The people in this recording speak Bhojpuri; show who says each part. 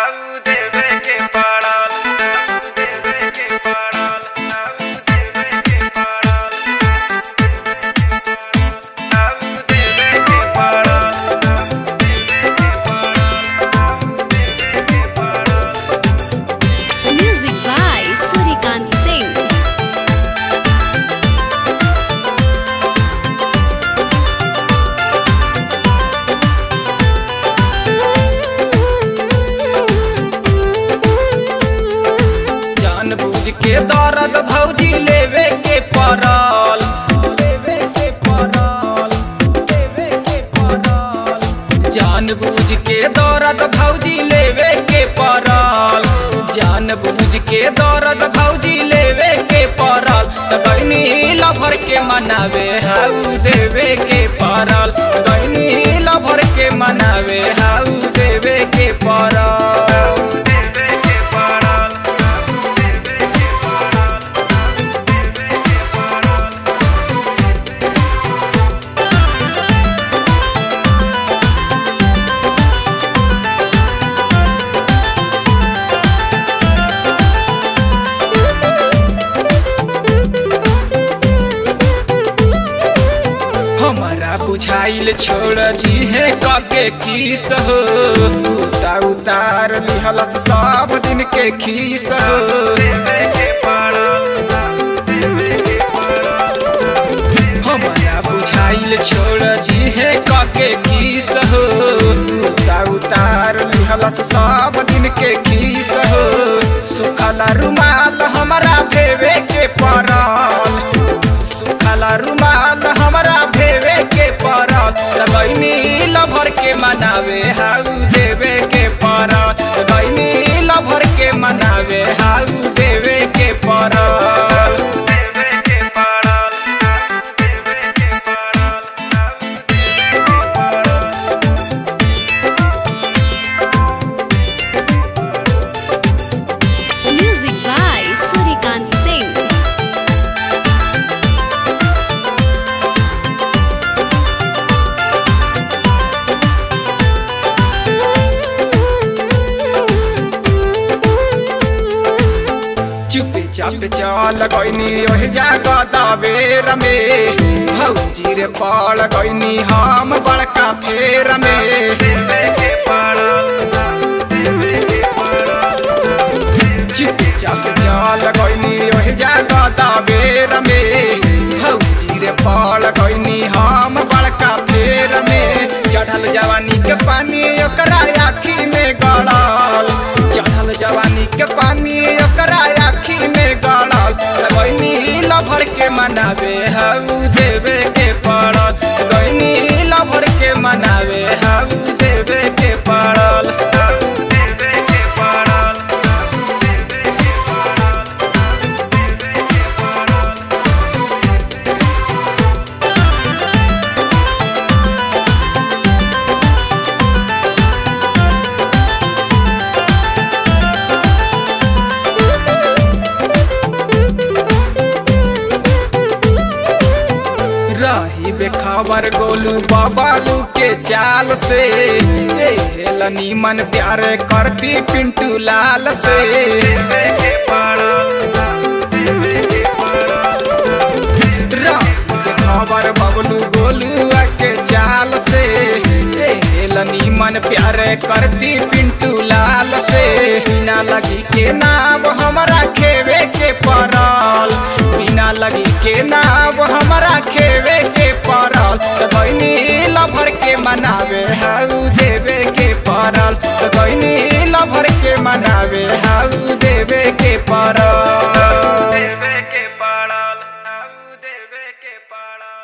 Speaker 1: आऊ देवे के पड़ल, देवे के पड़ल, आऊ देवे के पड़ल, आऊ देवे के पड़ल, देवे के पड़ल।
Speaker 2: Music by Surikant Singh.
Speaker 1: जानबूझ के दर्द भौजी लेवे के पड़ल, लेवे के पड़ल, लेवे के पड़ल। जानबूझ के दर्द भौजी लेवे के पड़ल, जानबूझ के दर्द भौजी लेवे के पड़ल। गईनी लभर के मनावे हाउ देवे के पड़ल, गईनी लभर के मनावे हाउ देवे के पड़ल। हमारा बुझाइल छोड़ दी है कके किस हो, उतार लिहलस सब दिन के खीस हो। हमारा बुझाइल छोड़ दी है कके किस हो, उतार लिहलस सब दिन के खीस हो। सुखला रुमाल हमारा भेवे के पड़ल, सुखला रुमाल हमारा भेवे के पड़ल। गईनी लभर के मनावे हाउ देवे के पड़ल, गईनी लभर के मनावे हाउ देवे के पड़ल, देवे के पड़ल, देवे के पड़ल, देवे के पड़ल।
Speaker 2: Music by Surikant Singh.
Speaker 1: चुपे चाप चल गईनी ओहि जागदा बेर में, भौजी रे पड़ गईनी हम बड़का फेर में। चुपे चाप चल गईनी ओहि जागदा बेर में, भौजी रे पड़ गईनी हम बड़का फेर में। चढ़ल जवानी के पानी ओकरा आँखी में गड़ल, चढ़ल जवानी के पानी ओकरा आँखी में गड़ल। गईनी लभर के मनावे हाउ देवे के पड़ल, गईनी लभर के मनावे हाउ देवे के पड़ल, हाउ देवे के पड़ल, हाउ देवे के पड़ल, देवे के पड़ल। रही बेखबर गोलू बबालू के चाल से, हेलनी मन प्यार करती पिंटू लाल से। रही बेखबर बबलू गोलू के चाल से, हेलनी मन प्यार करती पिंटू लाल से। बिना लगी के नाव हमारा खेवे के पड़ल, बिना लगी के नाव हमारा खेवे के पड़ल। गईनी लभर के मनावे हाउ देवे के पड़ल, गईनी लभर के मनावे हाउ देवे के पड़ल, देवे के पड़ल, हाउ देवे के पड़ल।